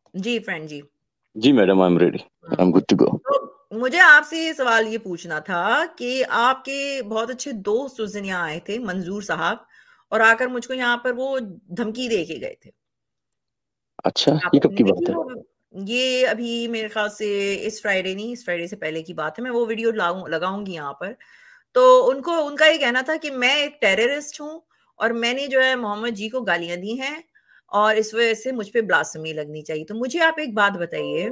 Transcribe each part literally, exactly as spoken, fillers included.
जी friend जी। जी madam, I am ready, I am good to go. तो मुझे आपसे ये सवाल ये पूछना था कि आपके बहुत अच्छे दोस्त उस दिन यहाँ आए थे, मंजूर साहब, और आकर मुझको यहाँ पर वो धमकी दे के गए थे। अच्छा, ये कब आपने की देखी बात है? वो? ये अभी मेरे ख्याल से इस फ्राइडे नहीं, इस फ्राइडे से पहले की बात है। मैं वो वीडियो लाऊं लगाऊंगी यहाँ पर। तो उनको उनका ये कहना था कि मैं एक टेररिस्ट हूँ और मैंने जो है मोहम्मद जी को गालियां दी हैं और इस वजह से मुझ पे ब्लास्फेमी लगनी चाहिए। तो मुझे आप एक बात बताइए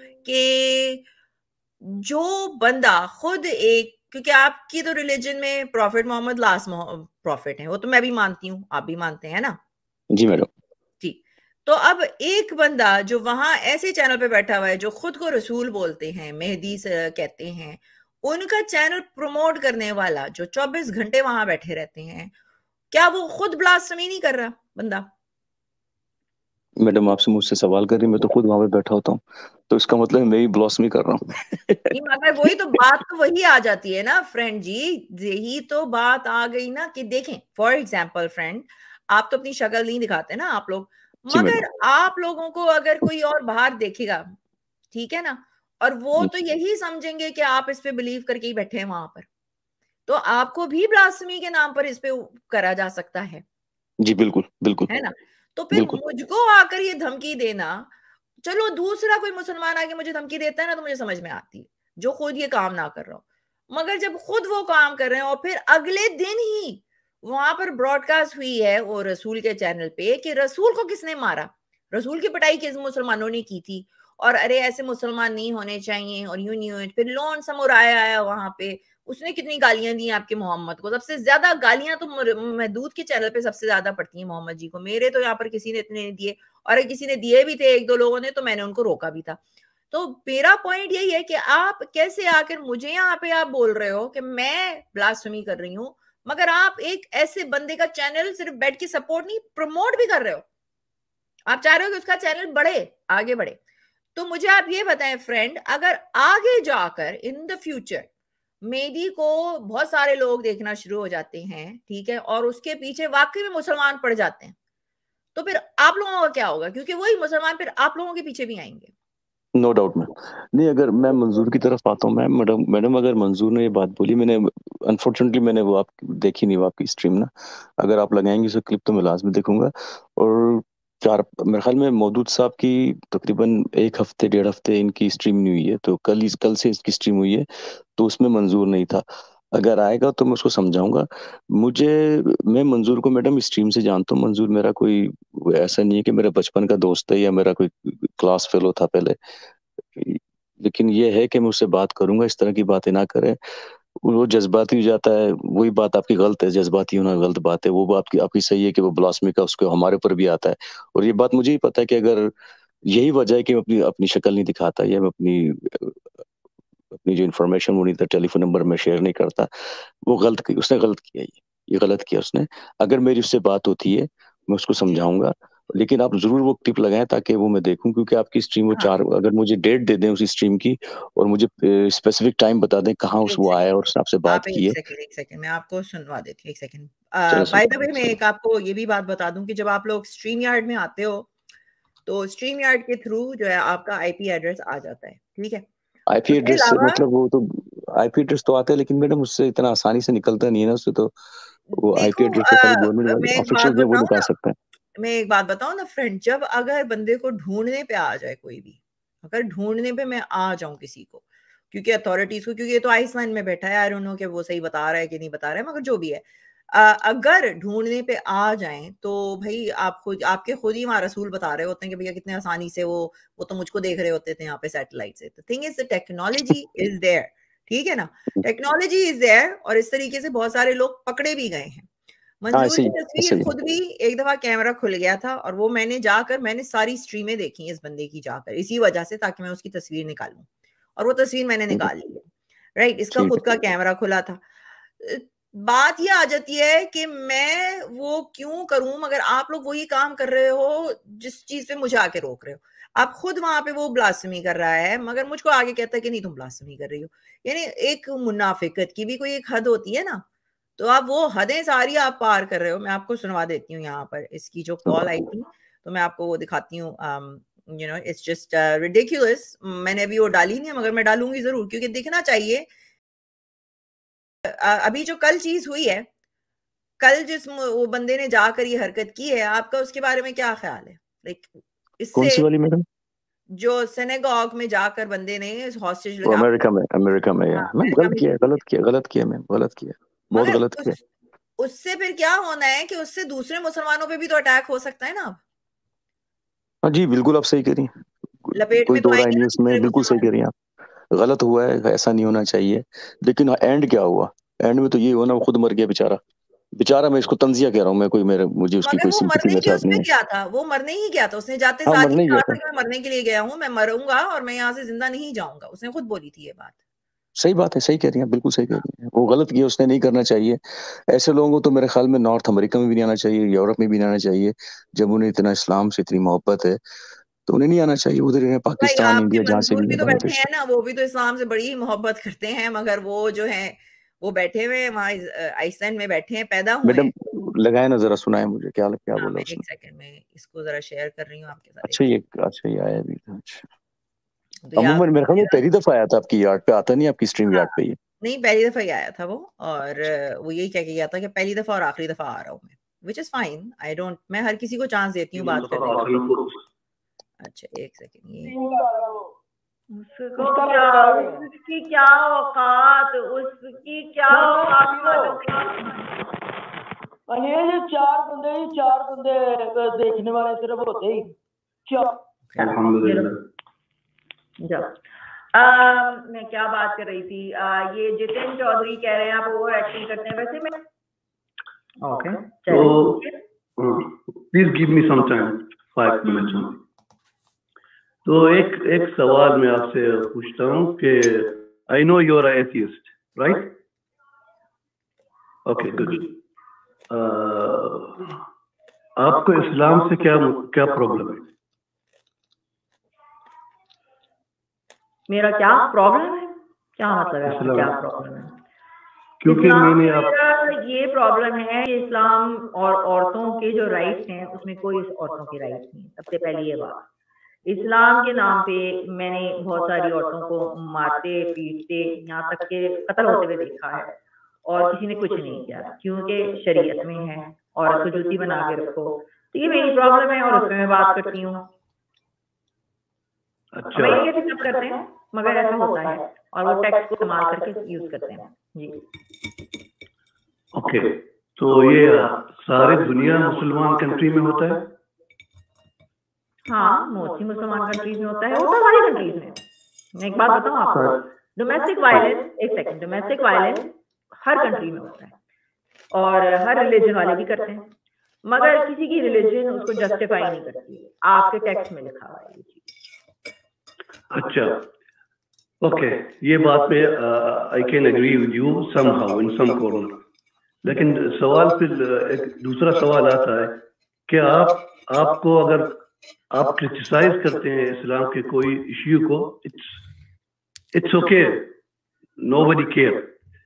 कि जो बंदा खुद एक, क्योंकि आपकी तो रिलीजन में प्रॉफिट मोहम्मद लास्ट प्रॉफिट है, वो तो मैं भी मानती हूँ, आप भी मानते हैं ना? जी मैडम। जी। तो अब एक बंदा जो वहां ऐसे चैनल पे बैठा हुआ है जो खुद को रसूल बोलते हैं, मेहदी से कहते हैं, उनका चैनल प्रमोट करने वाला जो चौबीस घंटे वहां बैठे रहते हैं, क्या वो खुद ब्लास्फेमी नहीं कर रहा बंदा? मैडम, आपसे मुझसे सवाल कर रही, मैं तो खुद वहां पे बैठा होता हूँ, तो इसका मतलब है मैं ही ब्लॉसमी कर रहा हूँ। नहीं, मगर वही तो बात तो वही आ जाती है ना फ्रेंड जी। यही तो बात आ गई ना कि देखें, फॉर एग्जाम्पल फ्रेंड, आप तो अपनी शक्ल नहीं दिखाते ना आप लोग, जी मैडम। मगर आप लोगों को अगर कोई और बाहर देखेगा, ठीक है ना, और वो हम्म, तो यही समझेंगे कि आप इस पे बिलीव करके ही बैठे हैं वहां पर, तो आपको भी ब्लास्फेमी के नाम पर इस पे करा जा सकता है जी बिल्कुल बिल्कुल। है ना? तो फिर बिल्कुल। मुझको आकर ये धमकी देना, चलो दूसरा कोई मुसलमान आके मुझे धमकी देता है ना तो मुझे समझ में आती है, जो खुद ये काम ना कर रहा हो। मगर जब खुद वो काम कर रहे हैं और फिर अगले दिन ही वहां पर ब्रॉडकास्ट हुई है वो रसूल के चैनल पे कि रसूल को किसने मारा, रसूल की पिटाई किस मुसलमानों ने की थी, और अरे ऐसे मुसलमान नहीं होने चाहिए और यूं नहीं हुए। फिर लोन समुराया आया वहां पे, उसने कितनी गालियां दी आपके मोहम्मद को, सबसे ज्यादा गालियां तो महदूद के चैनल पे सबसे ज्यादा पड़ती हैं मोहम्मद जी को, मेरे तो यहाँ पर किसी ने इतने नहीं दिए, और अगर किसी ने दिए भी थे एक दो लोगों ने तो मैंने उनको रोका भी था। तो मेरा पॉइंट यही है कि आप कैसे आकर मुझे यहाँ पे आप बोल रहे हो कि मैं ब्लास्फेमी कर रही हूँ, मगर आप एक ऐसे बंदे का चैनल सिर्फ बैठ के सपोर्ट नहीं, प्रमोट भी कर रहे हो। आप चाह रहे हो कि उसका चैनल बढ़े, आगे बढ़े। तो मुझे आप ये बताएं फ्रेंड, अगर आगे जाकर इन द फ्यूचर मेहदी को बहुत सारे लोग देखना शुरू हो जाते हैं, ठीक है, और उसके पीछे वाकई में मुसलमान पड़ जाते हैं, तो फिर आप लोगों का क्या होगा? क्योंकि वही मुसलमान फिर आप लोगों के पीछे भी आएंगे। No doubt ma'am. नहीं, अगर मैं मंजूर की तरफ आता हूँ मैम, मैडम मैडम अगर मंजूर ने ये बात बोली, मैंने अनफॉर्चुनेटली मैंने वो आप देखी नहीं, वो आपकी स्ट्रीम ना, अगर आप लगाएंगे उसे क्लिप तो मैं लाजमी देखूंगा। और चार मेरे ख्याल में मौदूद साहब की तकरीबन एक हफ्ते डेढ़ हफ्ते इनकी स्ट्रीम नहीं हुई है, तो कल ही कल से इसकी स्ट्रीम हुई है, तो उसमें मंजूर नहीं था। अगर आएगा तो मैं उसको समझाऊंगा। मुझे मैं मंजूर को मैडम स्ट्रीम से जानता हूँ। मंजूर मेरा कोई वो ऐसा नहीं है कि मेरा बचपन का दोस्त है या मेरा कोई क्लास फेलो था पहले, लेकिन ये है कि मैं उससे बात करूंगा, इस तरह की बातें ना करें। वो जज्बाती हो जाता है, वही बात आपकी गलत है, जज्बाती होना गलत बात है। वो बात आपकी आपकी सही है कि वो ब्लास्मी का उसको हमारे ऊपर भी आता है। और ये बात मुझे ही पता है कि अगर यही वजह है कि मैं अपनी अपनी शक्ल नहीं दिखाता या मैं अपनी अपनी जो इन्फॉर्मेशन वो नहीं था, टेलीफोन नंबर में शेयर नहीं करता, वो गलत की उसने गलत किया, ये ये गलत किया उसने। अगर मेरी उससे बात होती है, मैं उसको जी। समझाऊंगा। लेकिन आप जरूर वो टिप लगाएं ताकि वो मैं देखूं, क्योंकि आपकी स्ट्रीम वो हाँ। चार, अगर मुझे डेट दे दें उसी स्ट्रीम की और मुझे स्पेसिफिक टाइम बता दें कहाँ उस एक वो आया सेकंड, और उसने आपसे बात आप की एक है। सेकंड, एक सेकंड, मैं आपको सुनवा देती हूँ, एक सेकंड। चलो बाय द सुनो वे मैं सुनो। एक आपको ये भी बात बता दूं कि जब आप लोग स्ट्रीम यार्ड में आते हो तो स्ट्रीम यार्ड के थ्रू जो है आपका आईपी एड्रेस आ जाता है, ठीक है? आईपी उसके एड्रेस अलावा मतलब वो तो आईपी एड्रेस तो आता है, लेकिन मैडम उससे इतना आसानी से निकलता नहीं है ना उससे तो। वो आईपी देखो, एड्रेस तो खाली गवर्नमेंट अ, वाले मैं एक बात ऑफिशियल जो वो बताऊं निकाल ना, सकते हैं। मैं एक बात बताऊं ना फ्रेंड, जब अगर बंदे को ढूंढने पे आ जाए कोई भी, अगर ढूंढने पे मैं आ जाऊं किसी को, क्योंकि अथॉरिटीज को, क्योंकि ये तो आइसलैंड में बैठा है, आई डोंट नो कि वो सही बता रहा है कि नहीं बता रहा है, मगर जो भी है, अ, अगर ढूंढने पे आ जाएं तो भाई आप खुद, आपके खुद ही वहां रसूल बता रहे होते हैं कि भैया कितने आसानी से वो वो तो मुझको देख रहे होते थे यहाँ पे सैटेलाइट से। The thing is the technology is there, ठीक है ना? टेक्नोलॉजी इज देयर, और इस तरीके से बहुत सारे लोग पकड़े भी गए हैं। हाँ मंजूर ऐसे की ही तस्वीर ऐसे ही। खुद भी एक दफा कैमरा खुल गया था और वो मैंने जाकर मैंने सारी स्ट्रीमें देखी इस बंदे की जाकर, इसी वजह से, ताकि मैं उसकी तस्वीर निकालूं, और वो तस्वीर मैंने ठीक है। निकाल ली है। राइट, इसका ठीक खुद है। का कैमरा खुला था। अ, बात ये आ जाती है कि मैं वो क्यों करूं, मगर आप लोग वही काम कर रहे हो जिस चीज पे मुझे आके रोक रहे हो। आप खुद वहां पे वो ब्लास्फेमी कर रहा है मगर मुझको आगे कहता है कि नहीं तुम ब्लास्फेमी कर रही हो। यानी एक मुनाफिकत की भी कोई एक हद होती है ना, तो आप वो हदें सारी आप पार कर रहे हो। मैं आपको सुनवा देती हूँ यहाँ पर इसकी जो कॉल आई सुनो। थी, तो मैं आपको वो दिखाती हूँ। You know it's just ridiculous. मैंने अभी वो डाली नहीं है मगर मैं डालूंगी जरूर, क्योंकि दिखना चाहिए। अभी जो कल चीज हुई है, कल जिस वो बंदे ने जाकर ये हरकत की है, आपका उसके बारे में क्या ख्याल है? लाइक कौन सी इससे वाली मैडम? जो सिनेगॉग में जाकर बंदे ने हॉस्टेज वो लगा, अमेरिका में, अमेरिका में, या हाँ, मैम अमेरिका गलत में, किया है, गलत किया, गलत किया मैम, गलत किया, बहुत मगर गलत उस, किया। उससे फिर क्या होना है कि उससे दूसरे मुसलमानों पे भी तो अटैक हो सकता है ना। अब हाँ जी, बिल्कुल आप सही कह रही हैं, लपेट कोई में तो दो राय आएंगे नहीं ना उसमें, दूसरे बिल्कुल सही मुसलमान। कह रही हैं आप। गलत हुआ है, ऐसा नहीं होना चाहिए, लेकिन एंड क्या हुआ? एंड में तो ये हुआ ना, वो खुद मर गया बेचारा। बेचारा, मैं इसको तंजिया कह रहा हूँ, मैं कोई, मेरे मुझे उसकी मगर कोई वो सिंपैथी मरने मेरे के साथ नहीं उसमें है। क्या था? वो मरने ही गया था, उसने जाते हाँ, साथ ही मरने ही कहा गया था था। कि मैं मरने के लिए गया हूँ, मैं मरूंगा और मैं यहाँ से जिंदा नहीं जाऊंगा। उसने खुद बोली थी ये बात। सही बात है, सही कह रही हैं, बिल्कुल सही कह रही हैं। वो गलत किया, उसने नहीं करना चाहिए। ऐसे लोगों को तो मेरे ख्याल में नॉर्थ अमेरिका में भी नहीं आना चाहिए, यूरोप में भी नहीं आना चाहिए। जब उन्हें इतना इस्लाम से इतनी मोहब्बत है तो उन्हें नहीं आना चाहिए उधर, इन्हें भाई पाकिस्तान, आपके इंडिया, जहाँ से मंजूर भी भी है, तो बैठे बांग्लादेश। हैं ना, वो भी तो इस्लाम से बड़ी ही मोहब्बत करते हैं, मगर वो जो है वो बैठे हुए हैं वहाँ आइसलैंड में, बैठे हैं, पैदा हुए मैडम हैं। लगाए ना, जरा सुनाए मुझे, क्या क्या हाँ, बोला मैं उसने? एक सेकंड में इसको जरा शेयर कर रही हूँ आपके साथ। एक अच्छा ये, अच्छा ये आया भी था, अच्छा। सेकंड तो याद अमूमन मेरे ख्याल में पहली दफा आया था आपकी यार्ड पे, आता नहीं आपकी स्ट्रीम हाँ, यार्ड पे ये। नहीं पहली दफा ही आया था वो, और वो यही कह के गया था कि पहली दफा और आखिरी दफा आ रहा हूँ मैं, which is fine. I don't, मैं हर किसी को चांस देती हूँ बात करने का। अच्छा एक सेकंड, ये उसको क्या, उसकी क्या औकात, उसकी क्या औकात। ये जो चार बंदे ही चार बंदे देखने वाले सिर्फ होते ही अल्हम्दुलिल्लाह। जाओ, मैं क्या बात कर रही थी? आ, ये जितिन चौधरी कह रहे हैं आप ओवर एक्टिंग करते हैं। वैसे मैं ओके, तो please give me some time, five minutes. तो एक एक सवाल मैं आपसे पूछता हूँ कि I know you are atheist, right? Okay, good. आपको इस्लाम से क्या क्या प्रॉब्लम है? मेरा क्या प्रॉब्लम है? क्या मतलब है क्या प्रॉब्लम है? क्योंकि मैंने आप ये प्रॉब्लम है कि इस्लाम और औरतों के जो राइट्स हैं उसमें कोई औरतों के राइट्स नहीं। सबसे पहले ये बात, इस्लाम के नाम पे मैंने बहुत सारी औरतों को मारते पीटते यहाँ तक के कत्ल होते हुए देखा है, और किसी ने कुछ नहीं किया, क्योंकि शरीयत में है औरत को जूती बना के रखो। तो ये मेरी प्रॉब्लम है और उस पर मैं बात करती हूँ। अच्छा, ये सब करते हैं मगर ऐसा होता है, और वो टेक्स्ट को इस्तेमाल करके यूज करते हैं जी। ओके, तो ये सारे दुनिया मुसलमान कंट्री में होता है? हाँ, मोस्टली मुसलमान कंट्रीज में होता है, होता है सारी कंट्रीज में। मैं एक बात बताऊँ आपको, डोमेस्टिक वायलेंस, एक सेकंड, डोमेस्टिक वायलेंस हर कंट्री में होता है और हर रिलीजन वाले भी करते हैं, मगर किसी की रिलीजन उसको जस्टिफाई नहीं करती। आपके टेक्स्ट में लिखा हुआ है ये चीज। अच्छा, ओके, ये बात पे I can agree with you somehow in some corner, लेकिन सवाल फिर एक दूसरा सवाल आता है कि आप आपको अगर आप क्रिटिसाइज करते हैं इस्लाम के कोई इश्यू को, it's it's okay, nobody care.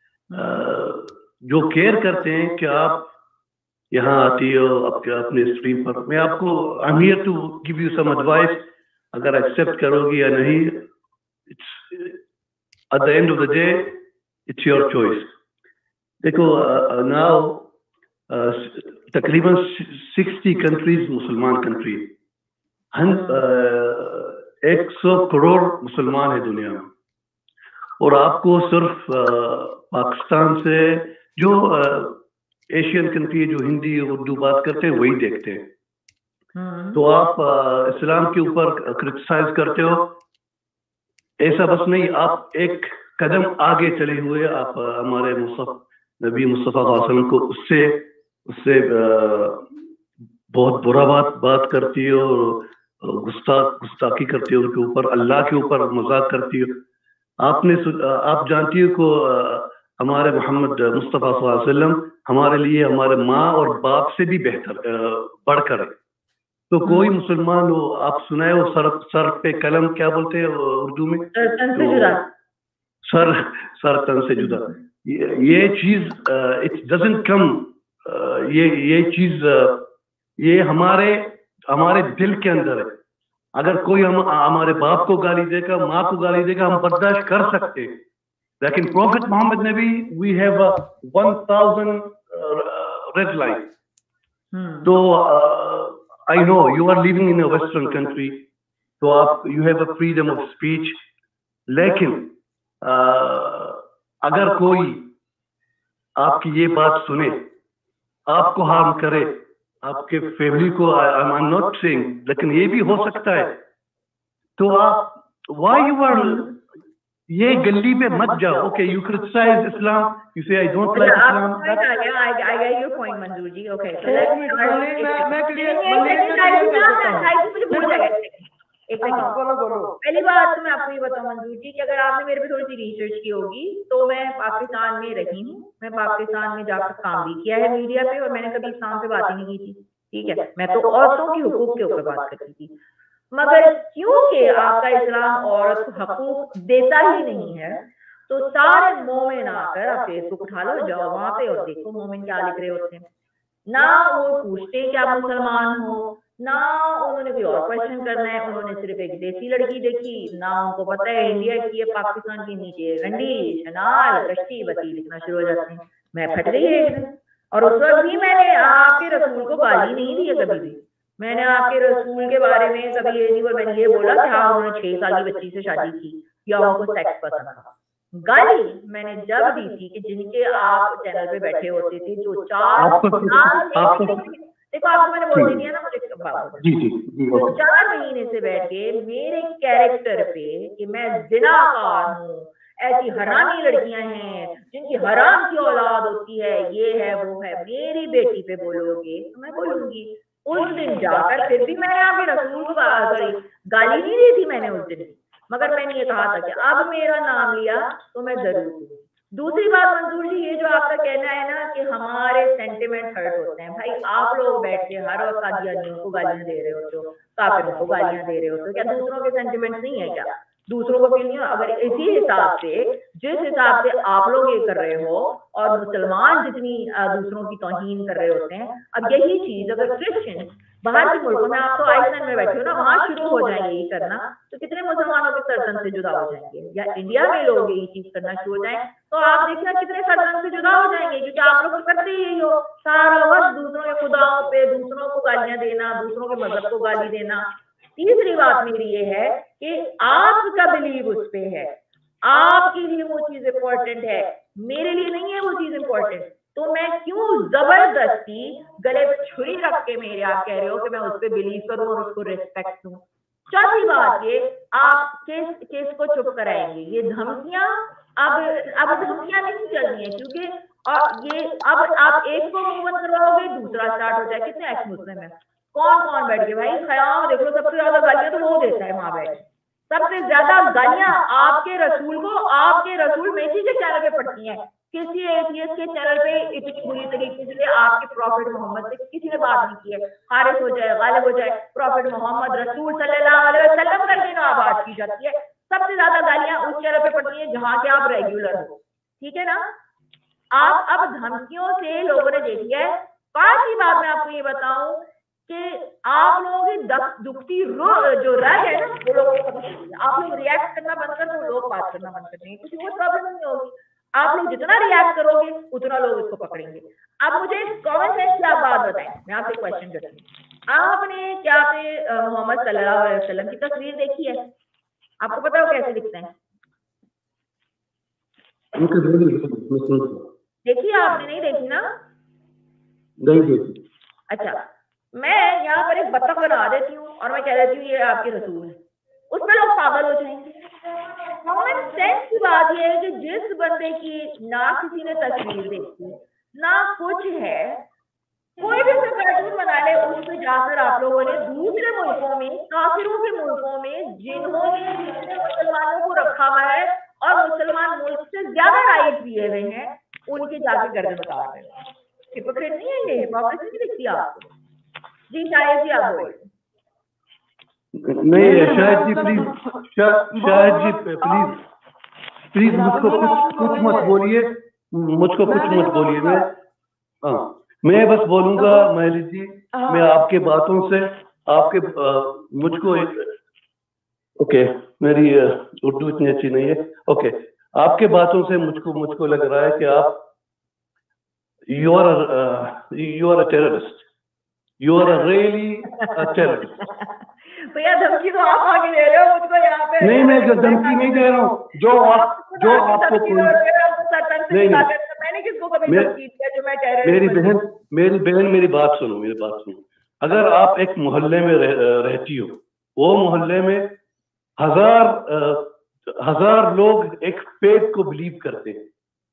जो केयर करते हैं कि आप यहाँ आती हो आपके अपने स्ट्रीम पर, मैं आपको I am here to give you some advice, अगर एक्सेप्ट करोगी या नहीं, it's at the end of the day it's your choice. देखो नाउ तकरीबन सिक्सटी कंट्रीज मुसलमान कंट्री, एक सौ करोड़ मुसलमान है दुनिया में, और आपको सिर्फ पाकिस्तान से जो एशियन कंट्री जो हिंदी उर्दू बात करते हैं वही देखते हैं। तो आप इस्लाम के ऊपर क्रिटिसाइज करते हो, ऐसा बस नहीं, आप एक कदम आगे चले हुए, आप हमारे मुस्तफा नबी मुस्तफा वसल्लम को उससे उससे बहुत बुरा बात बात करती हो, गुस्ताख गुस्ताखी करती हो उनके ऊपर, अल्लाह के ऊपर मजाक करती हो। आपने आप जानती हो को हमारे मोहम्मद मुस्तफा सल्लल्लाहु अलैहि वसल्लम हमारे लिए हमारे माँ और बाप से भी बेहतर बढ़कर है। तो कोई मुसलमान हो, आप सुनाए हो सर सर पे कलम क्या बोलते हैं उर्दू में, तो सर सर तन से जुदा, ये, ये चीज इट डजंट कम, ये ये चीज ये हमारे हमारे दिल के अंदर है। अगर कोई हम हमारे बाप को गाली देगा, माँ को गाली देगा, हम बर्दाश्त कर सकते हैं, लेकिन प्रॉफिट मोहम्मद ने भी we have one thousand red line. तो I know you are living in a western country, तो आप you have a freedom of speech, लेकिन uh, अगर कोई आपकी ये बात सुने, आपको हार्म करे, आपके फैमिली को, आई एम नॉट सेइंग, लेकिन ये भी हो सकता है, तो आप व्हाई यू आर ये गली पे मत जाओ. Okay, you criticise Islam, you say I don't like Islam. I I get your point Manzoor ji. Okay, एक पहली बात तो मैं आपको ये बताऊं मंजूर जी कि अगर आपने मेरे पे थोड़ी सी रिसर्च की होगी तो मैं पाकिस्तान में रही हूँ, मैं पाकिस्तान में जाकर काम भी किया है मीडिया पे, और मैंने कभी इस्लाम पे बात ही नहीं की थी. ठीक है, मैं तो औरतों की हुकूक के ऊपर बात करती थी. मगर क्योंकि आपका इस्लाम औरत को हकूक देता ही नहीं है, तो सारे मोमिन आकर आप फेसबुक उठा लो, जाओ वहां पे और देखो मोमिन क्या लिख रहे होते हैं. ना वो पूछते कि आप मुसलमान हो, ना उन्होंने कोई और क्वेश्चन करना है, उन्होंने सिर्फ एक देसी लड़की देखी, ना उनको पता है इंडिया की है, पाकिस्तान के नीचे रंडी शनाल कश्ती बती लिखना शुरू हो जाते हैं. मैं फट गई है, और उस वक्त भी मैंने आपके रसूल को गाली नहीं दी है कभी भी. मैंने आपके रसूल के बारे में कभी ये नहीं बोला, मैंने ये बोला कि हाँ उन्होंने छह साल की बच्ची से शादी की या उनको सेक्स पसंद था. गाली मैंने जब दी थी कि जिनके आप चैनल पे बैठे होते थे, जो चार देखो आपको मैंने बोल दिया ना मुझे जी जी जी तो चार महीने से बैठ के मेरे कैरेक्टर पे कि मैं जिनाकार हूँ, ऐसी हरामी लड़कियां हैं जिनकी हराम की औलाद होती है, ये है वो है, मेरी बेटी पे बोलोगे तो मैं बोलूंगी. उस दिन जाकर फिर भी मैंने आपके रसूल को सॉरी गाली नहीं दी थी मैंने उस दिन, मगर मैंने ये कहा था कि अब मेरा नाम लिया तो मैं जरूर. दूसरी बात मंजूर जी, ये जो आपका कहना है ना कि हमारे सेंटिमेंट हर्ट होते हैं, भाई आप लोग बैठ के हर वक्त कादियानियों को गालियां दे रहे होते हो, काफिरों को गालियां दे रहे होते हो, क्या दूसरों के सेंटिमेंट नहीं है क्या? दूसरों को फील नहीं हो? अगर इसी हिसाब से जिस हिसाब से आप लोग ये कर रहे हो और मुसलमान जितनी दूसरों की तौहीन कर रहे होते हैं, अब यही चीज अगर क्रिश्चियन बाहर के मुल्कों में, आप तो आइसलैंड में बैठे हो ना, वहां शुरू हो जाएंगे ये करना, तो कितने मुसलमानों के सरदन से जुदा हो जाएंगे. या इंडिया में लोग यही चीज करना शुरू हो जाए तो आप देखना कितने सरदन से जुदा हो जाएंगे, क्योंकि आप लोग करते ही यही हो, सारा वक्त दूसरों के खुदाओं पे दूसरों को गालियां देना, दूसरों के मजहब को गाली देना. तीसरी बात मेरी ये है कि आपका बिलीव उस पे है, आपके लिए वो चीज इंपॉर्टेंट है, मेरे लिए नहीं है वो चीज इंपॉर्टेंट, तो मैं क्यों जबरदस्ती गले पे छुरी रख के मेरे आप कह रहे हो कि मैं उस पर बिलीव करूं और उसको रिस्पेक्ट दूं. चौथी बात ये, आप केस केस को चुप कराएंगे, ये धमकियां अब अब धमकियां नहीं चलनी है, क्योंकि और ये अब आप एक को मुंह बंद करवाओगे दूसरा स्टार्ट हो जाए. कितने एक्स मुस्लिम है, कौन कौन बैठ के भाई खयाम देख लो, सबसे ज्यादा गालियां तो वो देता है वहां बैठ, सबसे ज्यादा गालियां आपके रसूल को, आपके रसूल मेसी के चैनल पे पड़ती हैं. किसी एथियस्ट के चैनल पे इतनी बुरी तरीके से आपके प्रॉफिट मोहम्मद से किसी ने बात नहीं की है, खारिज हो जाए गालिब हो जाए, प्रॉफिट मोहम्मद रसूल सल्लल्लाहु अलैहि वसल्लम करके ना बात की जाती है. सबसे ज्यादा गालियां उस चैनल पे पड़ती है जहां के आप रेगुलर हो. ठीक है ना? आप अब धमकियों से लोगों ने देखी है. पांचवी बात मैं आपको ये बताऊं कि आप लोगों की दुखती जो रग है ना, वो लोगों को आप लोग रिएक्ट करना बंद कर दो, लोग बात करना बंद कर देंगे, कुछ वो प्रॉब्लम नहीं होगी. आप लोग जितना रिएक्ट करोगे उतना लोग इसको पकड़ेंगे. अब मुझे कॉमन सेंस की आप बात बताएं, मैं आपसे क्वेश्चन करती हूँ. आपने क्या पे मोहम्मद सल्लल्लाहु अलैहि वसल्लम की तस्वीर देखी है? आपको पता हो कैसे दिखते हैं? देखिए आपने नहीं देखी ना? नहीं देखी. अच्छा, मैं यहाँ पर एक बतख बना देती हूँ और मैं कह देती हूँ ये आपके रसूल है, उसमें लोग पागल हो जाएंगे. कॉमन सेंस की बात यह है कि जिस बंदे की ना किसी ने तस्वीर देखी ना कुछ है, कोई भी कार्टून बना ले, उसमें जाकर आप लोगों ने दूसरे मुल्कों में, काफिरों के मुल्कों में, जिन्होंने मुसलमानों को रखा हुआ है और मुसलमान मुल्क से ज्यादा राइट दिए हुए हैं, उनके जाके गर्दन उतार रहे हैं. हिपोक्रेट नहीं है ये? हिपोक्रेसी नहीं दिखती आपको? जी शायद जी आप बोल. नहीं शायद जी प्लीज, शायद जी प्लीज प्लीज मुझको कुछ कुछ मत बोलिए, मुझको कुछ मत बोलिए. मैं हाँ मैं बस बोलूंगा महली जी, मैं आपके बातों से आपके आ, मुझको एक ओके, मेरी उर्दू इतनी अच्छी नहीं है। ओके, आपके बातों से मुझको मुझको लग रहा है कि आप you are you are a terrorist, you are a really a terrorist. भैया धमकी तो आप आगे दे रहे हो मुझको यहाँ पे। नहीं, मैं धमकी नहीं दे रहा हूँ, जो आप जो आपको कोई नहीं, मैंने किसको कभी धमकी दिया जो मैं टेररिस्ट? मेरी बहन मेरी बहन मेरी बात सुनो, मेरी बात सुनो। अगर आप एक मोहल्ले में रह, रहती हो, वो मोहल्ले में हजार हजार लोग एक फेथ को बिलीव करते हैं,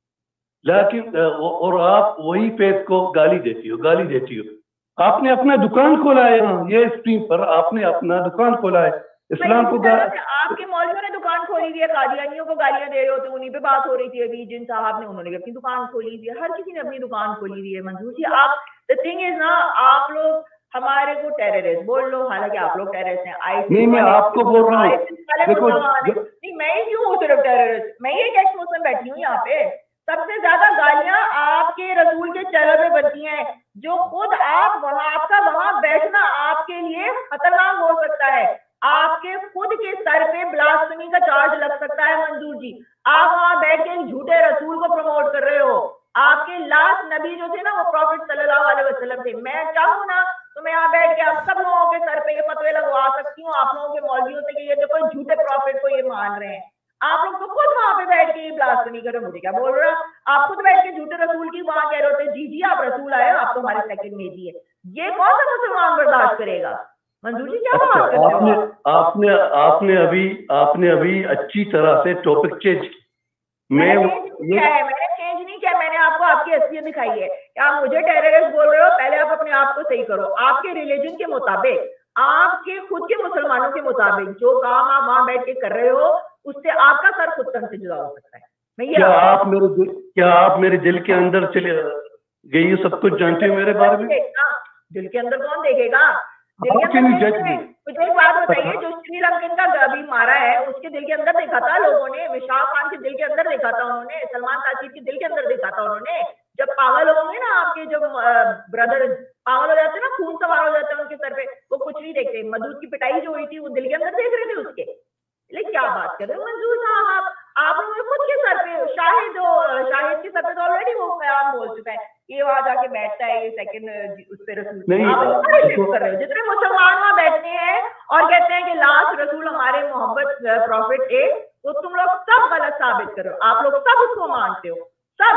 लेकिन और आप वही फेथ को गाली देती हो गाली देती हो आपने अपना दुकान खोला है, ये स्ट्रीम पर आपने अपना दुकान खोला है, इस्लाम को आपके मौलवियों ने दुकान खोली थी, कादियानियों को गालियां दे रहे हो तो उन्हीं पे बात हो रही थी अभी, जिन साहब ने उन्होंने अपनी दुकान खोली थी, हर किसी ने अपनी दुकान खोली थी है मंजूर जी। आप द थिंग इज ना, आप लोग हमारे को टेररिस्ट बोल लो, हालांकि आप लोग टेररिस्ट हैं। आई नहीं, मैं आपको बोल रहा हूँ, देखो नहीं मैं ही क्यों हूँ सिर्फ टेररिस्ट, मैं ही एक एक्स मुस्लिम बैठी हूँ यहाँ पे। सबसे ज्यादा गालियां आपके रसूल के चेहरे पे बनती हैं, जो खुद आप वहां, आपका वहां बैठना आपके लिए खतरनाक हो सकता है, आपके खुद के सर पे ब्लास्फेमी का चार्ज लग सकता है मंजूर जी। आप वहां बैठ के झूठे रसूल को प्रमोट कर रहे हो। आपके लास्ट नबी जो थे ना वो प्रॉफिट सल्लल्लाहु अलैहि वसल्लम थे। मैं चाहूँ ना तो मैं यहाँ बैठ के आप सब लोगों के सर पे ये फतवे लगवा सकती हूँ, आप लोगों के मौलवियों से कि ये देखो झूठे प्रॉफिट को ये मान रहे हैं। आप लोग तो खुद वहां पे बैठ के ब्लास्फेमी कर रहे हो, मुझे क्या बोल रहे हो? आप खुद बैठ के झूठे रसूल की वहां कह रहे होते जी जी आप रसूल आए, आप तो हमारे सेकंड में जी है। ये कौन सा मुसलमान बर्दाश्त करेगा? मंजूर जी क्या बात कर रहे हो? आपने आपने आपने अभी आपने अभी अच्छी तरह से टॉपिक चेंज मैं ये है, मैंने चेंज नहीं किया, मैंने आपको आपकी असलियत दिखाई है। आप मुझे टेररिस्ट बोल रहे हो, पहले आप अपने आप को सही करो। आपके रिलीजन के मुताबिक, आपके खुद के मुसलमानों के मुताबिक जो काम आप वहां बैठ के कर रहे हो उससे आपका सर खुद तन से जुदा हो सकता है। मैं ये क्या आप मेरे दिल क्या आप मेरे दिल के अंदर चले गई, सब कुछ जानते हो मेरे बारे में? दिल के अंदर कौन देखेगा? दिल के अंदर मुझे एक बात बताइए, जो श्रीलंकन का अभी मारा है उसके दिल के अंदर देखा था लोगों ने? मिशाल खान के दिल के अंदर देखा था उन्होंने? सलमान ताशीर के दिल के अंदर देखा था उन्होंने? जब पागल होंगे ना आपके जो ब्रदर पागल हो जाते हैं ना, खून सवार हो जाते हैं उनके सर पे, वो कुछ नहीं देखते। मधुद की पिटाई जो हुई थी वो दिल के अंदर देख रहे थे उसके। लेकिन क्या बात कर रहे हो मंजूर साहब? आप आप लोगों ने खुद के सर पे, शाहिद शाहिद के सर पे तो ऑलरेडी वो कयाम बोल चुका है, ये वहां जाके बैठता है, ये सेकंड उस पे रसूल। आप कर रहे हो जितने मुसलमान वहां बैठते हैं और कहते हैं कि लास्ट रसूल हमारे मोहब्बत प्रॉफिट है, तो तुम लोग सब गलत साबित कर रहे हो। आप लोग सब उसको मानते हो,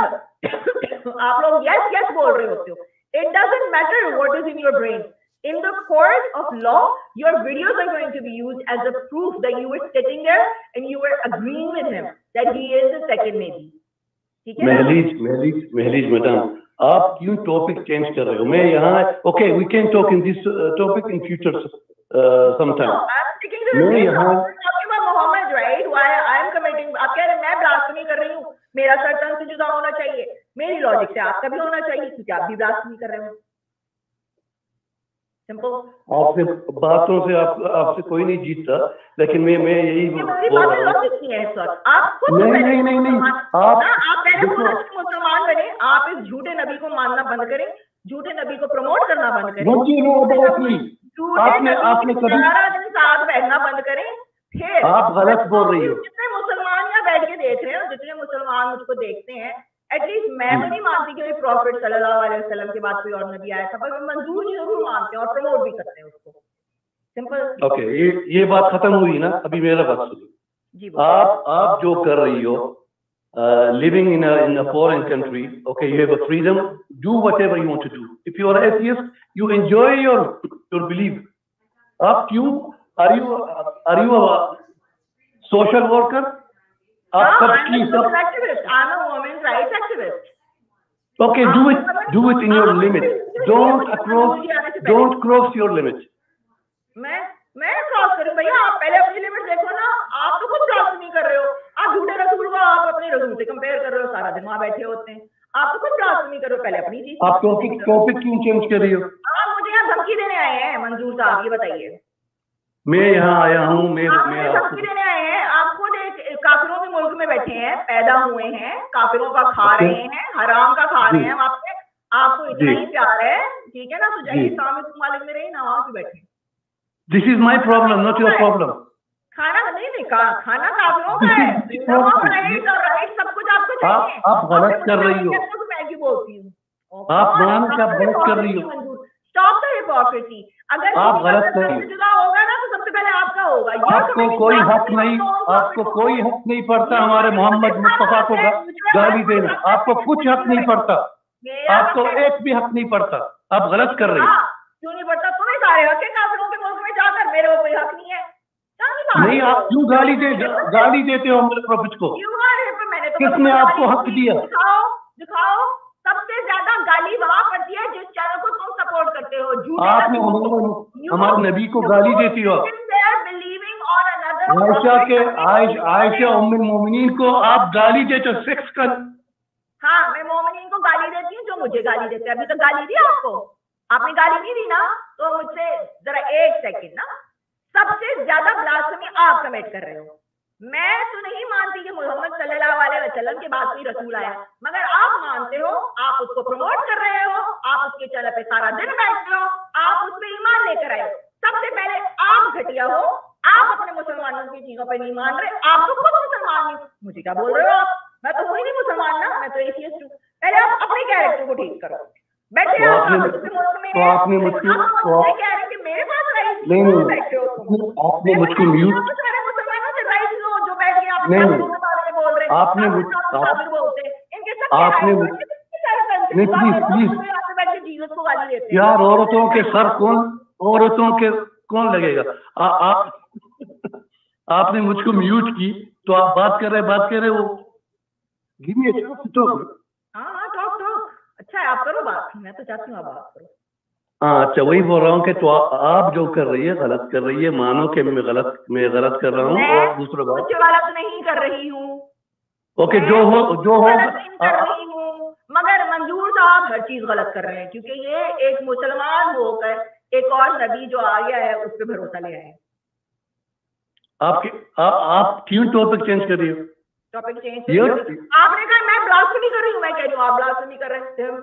सब आप लोग यस यस बोल रहे होते हो। It doesn't matter what is in your brain. In the court of law, your videos are going to be used as a proof that you were sitting there and you were agreeing with him that he is the second Mahdi. ठीक है? Mehlis Mehlis Mehlis madam, आप क्यों topic change कर रहे हो? मैं यहाँ okay, we can talk in this uh, topic in future uh, sometime. No, I'm sticking to the मैं same यहाँ topic. Talking about Muhammad, right? Why I am committing? आप कह रहे हैं मैं ब्लास्फेमी कर रही हूँ, मेरा सर तन से जुदा होना चाहिए। मेरी लॉजिक से आपका भी होना चाहिए क्योंकि आप भी ब्लास्फेमी कर रहे हो। आपसे बातों से आप आपसे कोई नहीं जीतता, लेकिन मैं मैं यही बोल रहा हूँ। आप खुद नहीं नहीं नहीं नहीं आप आप पहले मुसलमान बने, आप इस झूठे नबी को मानना बंद करें, झूठे नबी को प्रमोट करना बंद करें, आपने आपने कभी दिन साथ बैठना बंद करें। फिर आप गलत बोल रही हो। जितने मुसलमान यहाँ बैठ के देख रहे हो, जितने मुसलमान मुझको देखते हैं, एटलीस्ट मैं तो नहीं मानती कि प्रॉफिट सल्लल्लाहु अलैहि वसल्लम के बाद कोई और नबी आया था, पर मंजूर जी जरूर मानते हैं और प्रमोट भी करते हैं उसको। सिंपल। ओके, ये ये बात खत्म हुई ना? अभी मेरा बात सुनिए। आप आप जो कर रही हो, living in in a foreign country, okay, you have a freedom, do whatever you want to do. If you are atheist, you enjoy your your belief. आप क्यों are you are you a social worker? आप सबकी सब I'm a women's rights activist. Okay, do it, do it in your limit. Don't cross, don't cross your limit. मैं मैं cross करूं भैया? आप पहले अपनी लिमिट देखो ना। आप तो खुद क्रॉस नहीं कर रहे हो। आप झूठे रसूल को आप अपने रसूल से कंपेयर कर रहे हो, सारा दिन वहां बैठे होते हैं। आप तो खुद क्रॉस नहीं कर रहे हो, पहले अपनी चीज। आप टॉपिक टॉपिक क्यों चेंज कर रही हो? आप मुझे यहाँ धमकी देने आए हैं मंजूर साहब, ये बताइए। मैं यहाँ आया हूँ, मैं मैं धमकी देने आए हैं? आप खुद एक काफिरों के मुल्क में बैठे हैं, पैदा हुए हैं, काफिरों का खा रहे हैं, हराम का खा रहे हैं, वहाँ पे आपको इतना ही प्यार है, ठीक है ना? तो जाइए इस्लामिक मालिक में रही ना, वहाँ पे बैठे। This is my problem, not your problem. खाना नहीं नहीं खा, खाना काफिरों का है, राइट और राइट सब कुछ आपको चाहिए। आप गलत कर रही हो, मैं क्यों बोलती हूँ आप मान के आप गलत कर रही हो। Stop the hypocrisy. अगर आप गलत नहीं, जुदा होगा ना तो सबसे पहले आपका होगा। आपको कोई हक नहीं, आपको कोई हक नहीं पड़ता हमारे मोहम्मद मुस्तफा को गाली देना, आपको कुछ हक नहीं पड़ता, आपको एक भी हक नहीं पड़ता, आप गलत कर रही हो। क्यों नहीं पड़ता? तुम्हें सारे हक है काफिरों के मुल्क में जाकर, मेरे को कोई हक नहीं है। नहीं, आप क्यों गाली दे गाली देते हो हमारे प्रॉफिट को? मैंने तो किसने आपको हक दिया? दिखाओ दिखाओ। सबसे ज्यादा गाली वहां पड़ती है जिस चैनल को तुम सपोर्ट करते हो। आपने हमारे नबी को गाली देती हो। आयशा के आयशा उम्मुल मोमिनीन को आप गाली देते हो सेक्स कर। हाँ, मैं मोमिनीन को गाली देती हूँ जो मुझे गाली देते हैं। अभी तो गाली दी आपको, आपने गाली नहीं दी ना, तो मुझसे जरा एक सेकंड ना। सबसे ज्यादा ब्लास्फेमी आप कमिट कर रहे हो। मैं तो नहीं मानती कि मोहम्मद सल्लल्लाहु अलैहि वसल्लम के बाद कोई रसूल आया, मगर आप मानते हो, आप उसको प्रमोट कर रहे हो, आप उसके चैनल पे सारा दिन बैठते हो, आप उस पर ईमान लेकर आए हो। सबसे पहले आप घटिया हो, आप अपने मुसलमानों की चीजों पे नहीं मान रहे, आप तो खुद मुसलमान नहीं। मुझे क्या बोल रहे हो आप? मैं तो वही नहीं मुसलमान ना, मैं तो एथियस्ट हूँ। पहले आप अपने कैरेक्टर को ठीक करो। बैठे तो आपने तो आपने मुझको तो कह रहे कि मेरे पास राइट नहीं नहीं बैठे हो, आपने मुझको म्यूट सारे मुसलमानों से राइट लो जो बैठ के आप नहीं बोल रहे हैं। आपने बोलते इनके सब आपने नहीं प्लीज प्लीज जीसस को गाली देते हैं। यार, औरतों के सर कौन औरतों के कौन लगेगा? आ, आप आपने मुझको म्यूट की तो आप बात कर रहे बात कर रहे हो। Give me a chance to talk. हाँ हाँ टॉक टॉक। अच्छा है, आप करो बात, मैं तो चाहती हूँ आप बात करो। हाँ अच्छा, वही बोल रहा हूँ कि तो आ, आप जो कर रही है गलत कर रही है। मानो कि मैं गलत मैं गलत कर रहा हूँ। और दूसरा बात गलत नहीं कर रही हूँ। ओके, जो हो जो हो कर रही हूँ, मगर मंजूर साहब हर चीज गलत कर रहे हैं, क्योंकि ये एक मुसलमान होकर एक और नबी जो आ गया है उस पर भरोसा ले आए हैं। आपके आ, आप क्यों टॉपिक चेंज कर रही हो? टॉपिक चेंज आपने कहा मैं ब्लास्फेमी कर रही हूँ, मैं कह रही हूँ आप ब्लास्फेमी कर रहे हैं।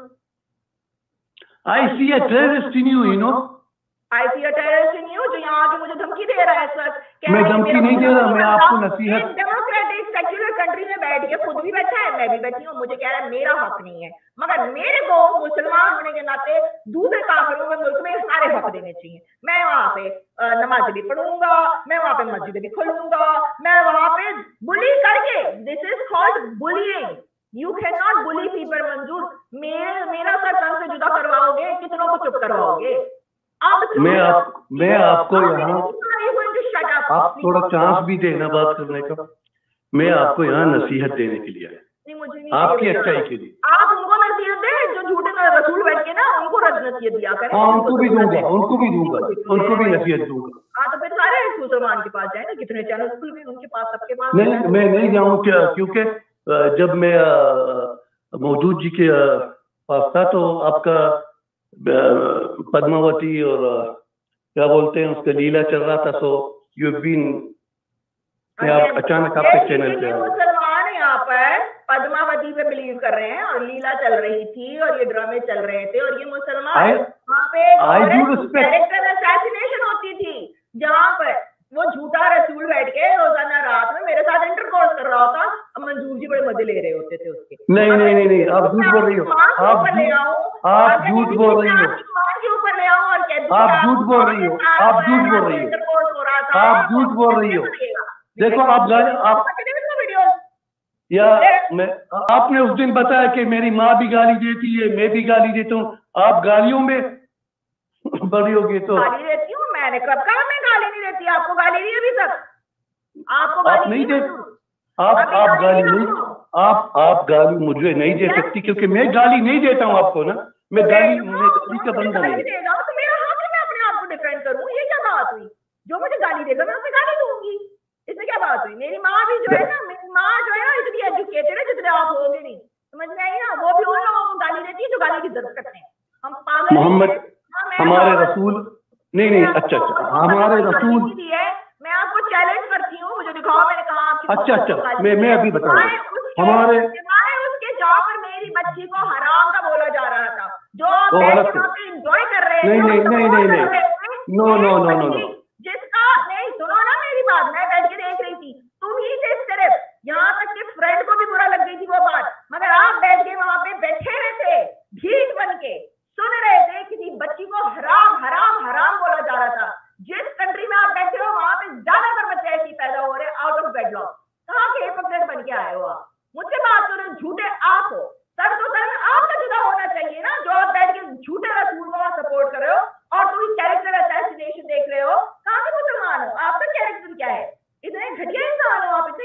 I see a terrorist in you, you know. I see a terrorist in you जो यहाँ आके मुझे धमकी दे रहा है सर। मैं धमकी नहीं दे रहा, मैं आपको नसीहत। डेमोक्रेटिक सेक्युलर कंट्री में बैठ के खुद भी बैठा है, मैं भी बैठी हूँ, मुझे कह रहा है मेरा हक नहीं है, मगर मेरे को मुसलमान होने के नाते दूसरे काफिरों में मुल्क में सारे हक देने चाहिए। मैं वहाँ पे नमाज भी पढ़ूंगा, मैं वहाँ पे मस्जिद भी खोलूंगा, मैं वहाँ पे बुली करके, this is called bullying. You can not bully people. Manzoor, मेरे मेरा सर तन से जुदा करवाओगे, कितनों को चुप करवाओगे? मैं आप मैं आपको यहाँ आप थोड़ा चांस भी देना बात करने का। मैं आपको यहाँ नसीहत देने के लिए आया, आपकी अच्छाई के लिए। आप उनको नसीहत दे जो झूठे रसूल बैठ के ना, उनको नसीहत दिया करें। हाँ, उनको भी दूंगा, उनको भी दूंगा, उनको भी नसीहत दूंगा। हाँ, तो फिर सारे मुसलमान के पास जाए ना, कितने चैनल स्कूल भी उनके पास, सबके पास। नहीं, मैं नहीं जाऊँ क्या, क्योंकि जब मैं मौजूद जी के पास था तो आपका पद्मावती और क्या बोलते हैं उसका लीला चल रहा था। सो यू बीन आप अचानक आपके चैनल पे मुसलमान यहाँ पर पद्मावती पे बिलीव कर रहे हैं और लीला चल रही थी और ये ड्रामे चल रहे थे और ये मुसलमान वहाँ पे कैरेक्टर असैसिनेशन होती थी जहाँ पर वो झूठा रसूल बैठ के रोजाना रात में मेरे साथ इंटरकोर्स कर रहा होता। मंजूर जी बड़े मजे ले रहे होते थे उसके। नहीं नहीं नहीं नहीं, आप झूठ बोल रही हो, आप आप झूठ बोल रही हो, के ऊपर ले आऊं और कह आप झूठ बोल रही हो, आप झूठ बोल रही हो, आप झूठ बोल रही हो। देखो आप आप या मैं आपने उस दिन बताया कि मेरी माँ भी गाली देती है, मैं भी गाली देता हूँ, आप गालियों में बड़ी होगी। तो गाली देती हूँ मैंने कब कहा? मैं गाली नहीं देती, आपको गाली दी अभी तक? आपको आप नहीं दे आप आप गाली नहीं आप आप गाली मुझे नहीं दे सकती, क्योंकि मैं गाली नहीं देता हूँ आपको ना। मैं गाली मैं गाली का बंदा नहीं। तो मेरा हक है मैं अपने आप को डिफेंड करूँ, ये क्या बात हुई? जो मुझे गाली देगा मैं उसे गाली दूंगी, इसमें क्या बात हुई? मेरी माँ भी जो है ना, मेरी माँ जो है ना इतनी एजुकेटेड है जितने आप होगे नहीं, समझ में आई ना? वो भी उन लोगों को गाली देती है जो गाली की जरूरत करते हैं। हम पागल मोहम्मद हमारे रसूल नहीं नहीं अच्छा अच्छा हमारे रसूल है। मैं आपको चैलेंज करती हूँ, मुझे दिखाओ। मैंने कहा आपकी अच्छा अच्छा मैं मैं अभी बताऊंगा। हमारे उसके जहाँ पर मेरी बच्ची को हराम का बोला जा रहा था, जो आप एंजॉय कर रहे हैं। नहीं नहीं नहीं नहीं नहीं no no no no no जिसका नहीं सुनो ना मेरी बात, मैं बैठ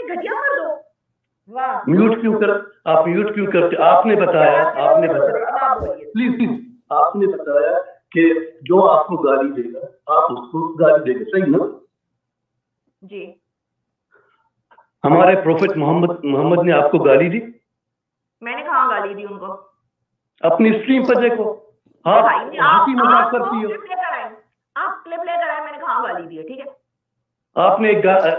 घटिया मर्द हो। वाह, म्यूट क्यों कर आप म्यूट क्यों करते? आपने बताया आपने बताया प्लीज प्लीज आपने बताया कि जो आपको गाली देगा आप उसको गाली देंगे, सही ना जी? हमारे प्रोफेट मोहम्मद मोहम्मद ने आपको गाली दी? मैंने कहाँ गाली दी उनको? अपनी स्ट्रीम पर देखो, आप हंसी मजाक करती हो। आप क्लिप लेकर आए, मैंने कहाँ गाली दी है? ठीक है, आपने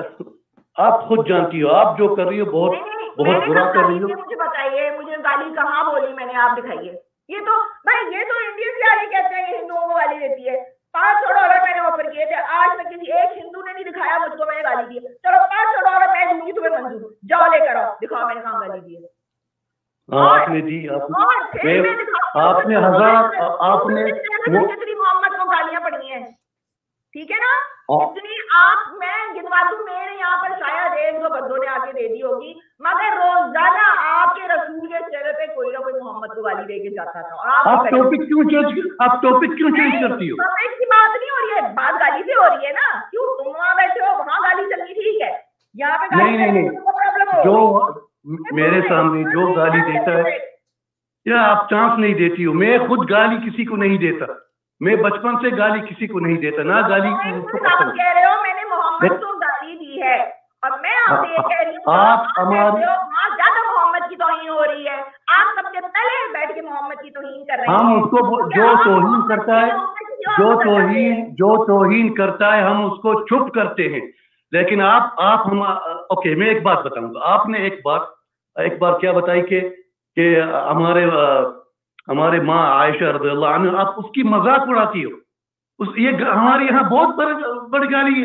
आप खुद जानती हो आप जो कर रही हो बहुत नहीं, नहीं, बहुत बुरा कर रही हो। मुझे बताइए, मुझे गाली कहाँ बोली मैंने, आप दिखाइए। ये तो भाई ये तो इंडियन गाली कहते हैं, हिंदुओं को गाली देती है। पाँच सौ डॉलर मैंने ऑफर किए थे, आज तक किसी एक हिंदू ने नहीं दिखाया मुझको मैंने गाली दी है। चलो पाँच सौ डॉलर मैं दूंगी तुम्हें मंजूर, जाओ लेकर आओ, दिखाओ मैंने कहाँ गाली दी है। आपने दी आपने आपने हजार आपने कितनी मोहम्मद को गालियां पड़ी हैं, ठीक है ना? इतनी आप मैं गिनवा दूं, मेरे यहाँ पर शायद एक दो बंदों ने आके दे दी होगी, मगर रोजाना आपके रसूल के चेहरे पे कोई ना कोई मोहम्मद को गाली दे के जाता था। आप टॉपिक क्यों चेंज आप टॉपिक क्यों चेंज करती हो? टॉपिक की बात नहीं हो रही है, बात गाली से हो रही है ना। क्यों तुम वहाँ बैठे हो, वहाँ गाली चलनी ठीक है, यहाँ पे नहीं नहीं नहीं प्रॉब्लम हो? जो मेरे सामने जो गाली देता है या आप चांस नहीं देती हो। मैं खुद गाली किसी को नहीं देता, मैं बचपन से गाली किसी को नहीं देता ना गाली उसको पसंद। कह रहे हो मैंने मोहम्मद को गाली दी है और मैं आपसे ये कह रही हूँ आप हमारे वहाँ ज्यादा मोहम्मद की तौहीन हो रही है, आप सबसे पहले बैठ के मोहम्मद की तौहीन कर रहे हैं। हम उसको जो तौहीन करता है जो तौहीन जो तौहीन करता है हम उसको चुप करते हैं। लेकिन आप आप हम ओके मैं एक बात बताऊंगा। आपने एक बात एक बार क्या बताई कि कि हमारे हमारे माँ आयशा रज़ियल्लाहु अन्हा, आप उसकी मजाक उड़ाती हो। उस ये हमारे यहाँ बहुत बड़ी गाली है,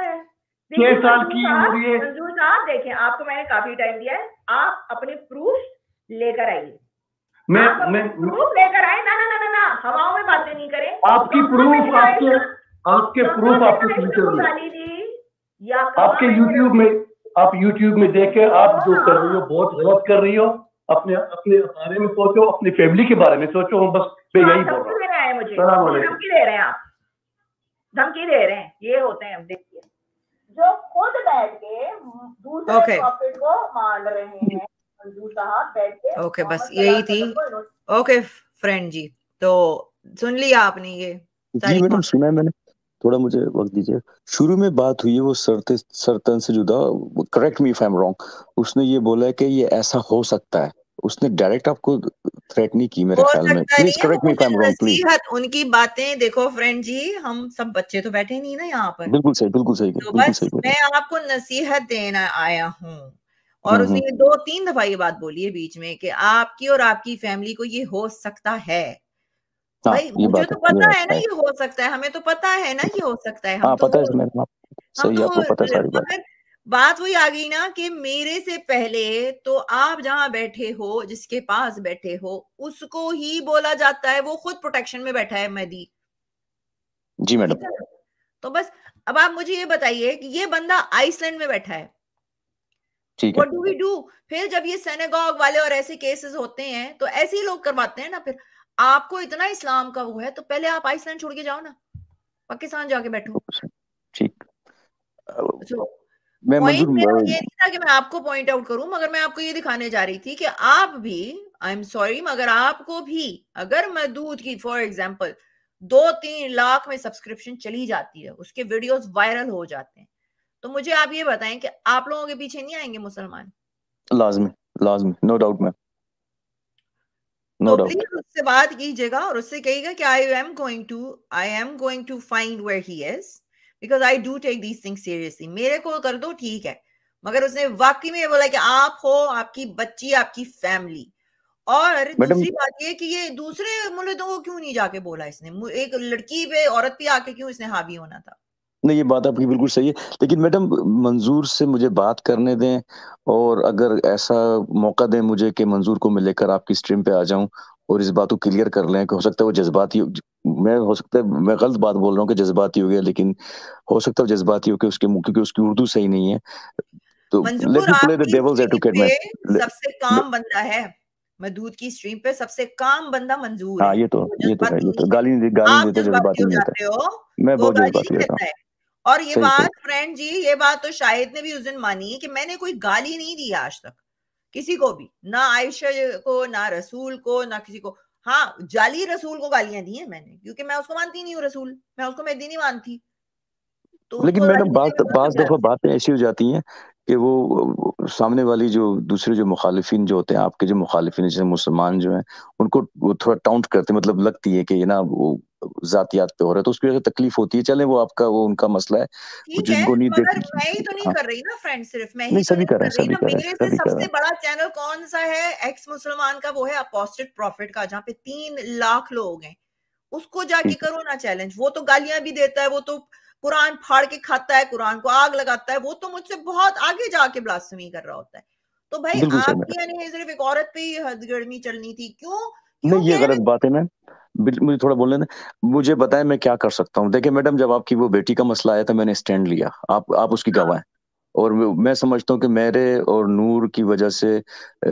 छह साल की उम्र ये। मंजूर साहब देखें, आपको मैंने काफी टाइम दिया है, आप अपने प्रूफ लेकर आइए। मैं मैं प्रूफ लेकर आए ना ना ना ना ना हवाओं में बातें नहीं करें। आपकी प्रूफ आपके आपके प्रूफ आपके ट्विटर में या आपके यूट्यूब में आप यूट्यूब में देखे आप जो कर रही हो बहुत गलत कर रही हो। अपने अपने बारे में सोचो, अपनी फैमिली के बारे में सोचो। हम बस मैं यही बोल रहा हूँ। मुझे धमकी दे रहे हैं आप, धमकी दे रहे हैं, ये होते हैं। देखिए जो खुद बैठ के दूसरे प्रॉफिट को मान रहे हैं मंजूर साहब बैठ के। ओके बस यही थी। ओके फ्रेंड जी, तो सुन लिया आपने ये? जी मैडम सुना है मैंने, थोड़ा मुझे वक्त दीजिए। शुरू में बात हुई है वो सरते सरतन से जुदा, correct me if I am wrong, उसने ये बोला है कि ये ऐसा हो सकता है, उसने डायरेक्ट आपको थ्रेट नहीं की मेरे ख्याल में। Please correct me if I am wrong please. उनकी बातें देखो फ्रेंड जी, हम सब बच्चे तो बैठे नहीं ना यहाँ पर। बिल्कुल सही बिल्कुल सही तो बिल्कुल बस सही। मैं आपको नसीहत देना आया हूँ। और उसने दो तीन दफा ये बात बोली है बीच में कि आपकी और आपकी फैमिली को ये हो सकता है। भाई मुझे तो पता है ना ये हो सकता है, हमें तो पता है ना ये हो सकता है। हम तो पता है मैडम, सही आपको पता है सारी बात। बात वही आ गई ना कि मेरे से पहले तो आप जहां बैठे हो, जिसके पास बैठे हो, उसको ही बोला जाता है वो खुद प्रोटेक्शन में बैठा है मेहदी। जी मैडम। तो बस अब आप मुझे ये बताइए कि ये बंदा आइसलैंड में बैठा है, ठीक है, व्हाट डू वी डू? फिर जब ये सिनेगॉग वाले और ऐसे केसेस होते हैं तो ऐसे ही लोग करवाते हैं ना। फिर आपको इतना इस्लाम का वो है तो पहले आप आइसलैंड छोड़ के जाओ ना, पाकिस्तान जाके बैठो। ठीक। मैं पॉइंट मेरा ये नहीं था कि मैं आपको पॉइंट आउट करूं, मगर मैं आपको ये दिखाने जा रही थी कि आप भी, आई एम सॉरी मगर आपको भी अगर मदूद की फॉर एग्जांपल दो तीन लाख में सब्सक्रिप्शन चली जाती है, उसके वीडियोस वायरल हो जाते हैं, तो मुझे आप ये बताएं कि आप लोगों के पीछे नहीं आएंगे मुसलमान? लाजमी लाजमी, no doubt ma'am, no doubt. Please उससे बात कीजिएगा और उससे कहिएगा कि I am going to I am going to find where he is, because I do take these things seriously. मेरे को कर दो ठीक है, मगर उसने वाकई में ये बोला कि आप हो, आपकी बच्ची, आपकी फैमिली। और दूसरी बात ये कि ये दूसरे मुल्कों को क्यों नहीं जाके बोला इसने, एक लड़की पे, औरत पे आके क्यों इसने हावी होना था? नहीं ये बात आपकी बिल्कुल सही है, लेकिन मैडम मंजूर से मुझे बात करने दें, और अगर ऐसा मौका दें मुझे कि मंजूर को मैं लेकर आपकी स्ट्रीम पे आ जाऊं और इस बात को क्लियर कर लें कि हो सकता है वो जज्बाती, मैं हो सकता है मैं गलत बात बोल रहा हूँ कि जज्बाती हो गया, लेकिन हो सकता है जज्बाती हो कि उसके मुंह, क्योंकि उसकी उर्दू सही नहीं है। तो let me play the devil's advocate. मैं सबसे काम बंदा है मदूद की स्ट्रीम पे, सबसे काम बंदा मंजूर है। हाँ ये तो ये तो है, ये तो गाली गाली देते जज्बाती नहीं होता। मैं बहुत जज्बाती रहता हूँ। और ये सही सही बात फ्रेंड जी, ये बात तो शाहिद ने भी उस दिन मानी कि मैंने कोई गाली नहीं दी आज तक किसी को भी, ना आयशा को, ना रसूल को, ना किसी को। हाँ, जाली रसूल को गालियां दी हैं मैंने, क्योंकि मैं उसको मानती नहीं हूँ रसूल, मैं उसको मेहदी नहीं मानती, तो लेकिन उसको मैडम गाली बात देने में बाज मतलब दफा क्या है? बातें ऐसी हो जाती हैं कि वो वो सामने वाली जो दूसरे जो मुखालिफिन जो होते हैं, आपके जो मुखालिफिन जैसे मुसलमान जो हैं, उनको वो थोड़ा टाउंट करते हैं, मतलब लगती है कि ये ना वो जातियात पे हो रहा है, तो उसकी वजह से तकलीफ होती है। चले वो आपका वो उनका मसला है, वो ठीक है, जिनको नहीं देख। मगर मैं ही तो नहीं हाँ, कर रही ना फ्रेंड, सिर्फ मैं ही नहीं तो सभी नहीं कर रहे कर हैं, रही सभी ना। कर रहे मेरे हैं, से सभी कर रहे सबसे हैं। बड़ा चैनल कौन सा है एक्स मुसलमान का? वो है अपोस्टेड प्रॉफिट का, जहाँ पे तीन लाख लोग हैं। उसको जाके ठीक है, करो ना चैलेंज। वो तो गालियां भी देता है, वो तो कुरान फाड़ के खाता है, कुरान को आग लगाता है, वो तो मुझसे बहुत आगे जाके ब्लास्फेमी कर रहा होता है। तो भाई बिल्कुल सही मैडम। आपकी यानी सिर्फ एक औरत पे ही हथगर्मी चलनी थी? क्यों क्यों नहीं ये कह गलत रहे? बात है मैम, बिल- मुझे थोड़ा बोलने दें, मुझे बताएं मैं क्या कर सकता हूँ। देखिए मैडम, जब आपकी वो बेटी का मसला आया था मैंने स्टैंड लिया, आप आप उसकी हाँ, गवाह हैं। और वो- मैं समझता हूँ कि मेरे और नूर की वजह से अ,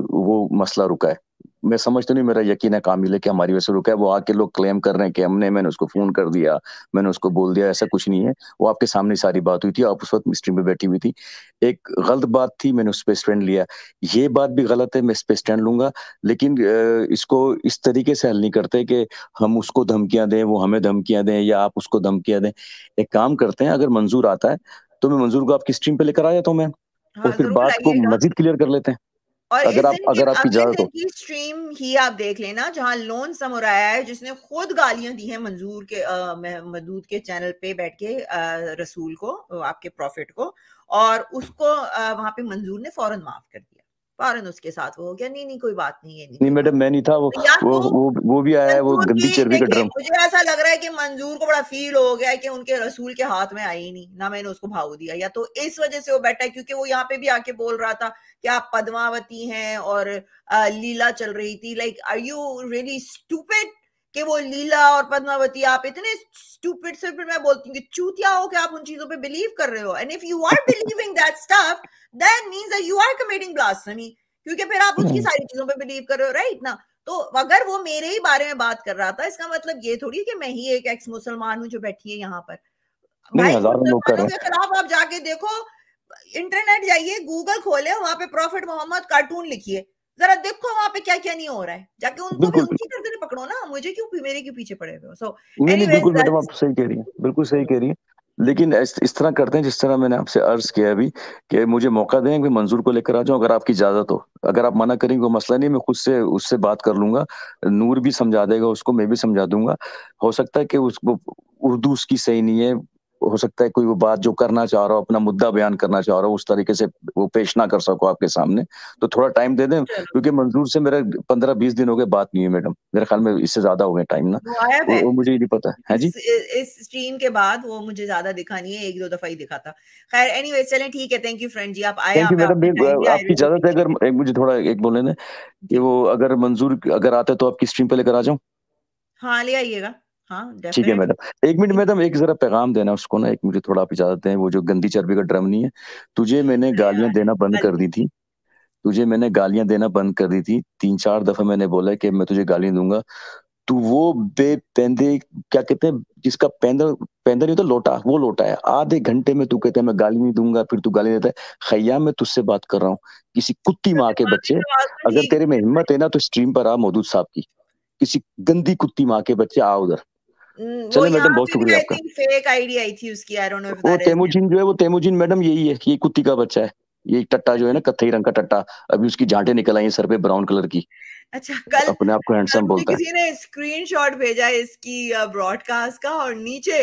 वो मसला रुका है। मैं समझता नहीं, मेरा यकीन है कामिल है कि हमारी वजह से रुका है। वो आके लोग क्लेम कर रहे हैं कि हमने मैंने उसको फोन कर दिया, मैंने उसको बोल दिया, ऐसा कुछ नहीं है। वो आपके सामने सारी बात हुई थी, आप उस वक्त स्ट्रीम पे बैठी हुई थी। एक गलत बात थी, मैंने उस पर स्टैंड लिया। ये बात भी गलत है, मैं इस पे स्टैंड लूंगा। लेकिन अ, इसको इस तरीके से हल नहीं करते कि हम उसको धमकियां दें, वो हमें धमकियां दें, या आप उसको धमकियां दें। एक काम करते हैं, अगर मंजूर आता है तो मैं मंजूर को आपकी स्ट्रीम पे लेकर आ जाता हूँ मैम, और हाँ, फिर जरूर बात को लाइएगा। मजीद क्लियर कर लेते हैं, और अगर इस आप दिन के अगर आपकी अगले इजाजत दिन हो। की स्ट्रीम ही आप देख लेना, जहां लोन समोराया है, जिसने खुद गालियां दी हैं मंजूर के अ, मह- मदूद के चैनल पे बैठ के अ, रसूल को, अ, आपके प्रॉफिट को, और उसको अ, वहां पे मंजूर ने फौरन माफ कर दिया। फौरन उसके साथ वो हो गया, नहीं नहीं कोई बात नहीं, ये नहीं नहीं कोई बात। मैडम, मैं नहीं था वो या वो तो वो वो भी आया है, वो मंजूर गंदी की, चर्बी का देखिए ड्रम। मुझे ऐसा लग रहा है कि मंजूर को बड़ा फील हो गया है कि उनके रसूल के हाथ में आई नहीं ना, मैंने उसको भाव दिया, या तो इस वजह से वो बैठा है, क्योंकि वो यहाँ पे भी आके बोल रहा था कि आप पद्मावती हैं और अ, लीला चल रही थी। Like are you really stupid कि वो लीला और पद्मावती, आप इतने स्टूपिड से, फिर मैं बोलती हूँ कि चूतिया हो कि आप उन चीजों पे बिलीव कर रहे हो। And if you are believing that stuff, that means that you are committing blasphemy, क्योंकि फिर आप उसकी सारी चीजों पे बिलीव कर रहे हो, राइट ना? तो अगर वो मेरे ही बारे में बात कर रहा था, इसका मतलब ये थोड़ी कि मैं ही एक एक्स मुसलमान हूं जो बैठी है यहाँ पर। नहीं, भाई हजारों लोग कर मुसलमानों रहे के हैं। खिलाफ आप जाके देखो, इंटरनेट जाइए, गूगल खोले, वहां पे प्रॉफिट मोहम्मद कार्टून लिखिए, जरा देखो वहां पे क्या क्या नहीं हो रहा है। जाके उनको भी बिल्कुल उनकी बिल्कुल। गर्दनें पकड़ो ना, मुझे क्यों, मेरे क्यों पीछे पड़े हुए हो? सो नहीं नहीं, एनीवेज बिल्कुल मैडम दैट्स आप सही कह रही हैं, बिल्कुल सही कह रही हैं। लेकिन इस, इस तरह करते हैं जिस तरह मैंने आपसे अर्ज किया अभी, कि मुझे मौका दें कि मंजूर को लेकर आ जाऊं, अगर आपकी इजाजत हो। अगर आप मना करेंगे वो मसला नहीं, मैं खुद से उससे बात कर लूंगा, नूर भी समझा देगा उसको, मैं भी समझा दूंगा। हो सकता है कि उसको उर्दू उसकी सही नहीं है, हो सकता है कोई वो बात जो करना चाह रहा हो, अपना मुद्दा बयान करना चाह रहा हो, उस तरीके से वो पेश ना कर सको आपके सामने, तो थोड़ा टाइम दे दें। चलो, क्योंकि मंजूर से मेरा पंद्रह बीस दिन हो गए बात नहीं है मैडम, मेरे ख्याल में इससे ज्यादा हो गए टाइम ना। वो गायब वो, है। वो मुझे ये नहीं पता है जी। इस इस स्ट्रीम के बाद वो मुझे ज्यादा दिखा नहीं है, एक दो दफा ही दिखा था। खैर एनीवेज चलें, ठीक है, थैंक यू फ्रेंड जी, आप आए थैंक यहाँ यू पे, मैडम, आपने टाइम दिया, आई आपकी रियली इजाजत है अप्रिशिएट अगर एक मुझे थोड़ा एक बोलने दें इट। कि जी, वो अगर मंजूर अगर आते तो आपकी स्ट्रीम पे लेकर आ जाऊं। हाँ ले आइएगा, हाँ ठीक है डेफिनेटली। मैडम, एक मिनट मैडम, एक जरा पैगाम देना उसको ना, एक मुझे थोड़ा आप इजाजत दें। वो जो गंदी चर्बी का ड्रम नहीं है, तुझे मैंने गालियां देना बंद कर दी थी, तुझे मैंने गालियां देना बंद कर दी थी, तीन चार दफा मैंने बोला है कि मैं तुझे गालियां दूंगा। तू वो बेपेंदे, क्या कहते हैं जिसका पेंदर, पेंदर नहीं तो लोटा, वो लोटा है। आधे घंटे में तू कहता है मैं गाली नहीं दूंगा, फिर तू गाली देता है। खैया मैं तुझसे बात कर रहा हूँ, किसी कुत्ती माँ के माफी बच्चे, सवाल तो अगर ठीक तेरे में है हिम्मत है ना तो स्ट्रीम पर आ मौजूद साहब की, किसी गंदी कुत्ती माँ के बच्चे आ उधर। भाई। वो चले मैडम, यहाँ बहुत पे भी शुक्रिया आई आपका। थिंक फेक आईडी आई थी उसकी, आई डोंट नो इफ वो दैट इज हिम। तेमुजिन जो है, वो तेमुजिन मैडम यही है, ये कुत्ती का बच्चा है। ये टट्टा जो है ना, कत्थई रंग का टट्टा, अभी उसकी जांटें निकल आई हैं सर पे ब्राउन कलर की, अच्छा, कल अपने आप को कल हैंडसम मुझे बोलता है। किसी ने स्क्रीनशॉट भेजा इसकी ब्रॉडकास्ट का, और नीचे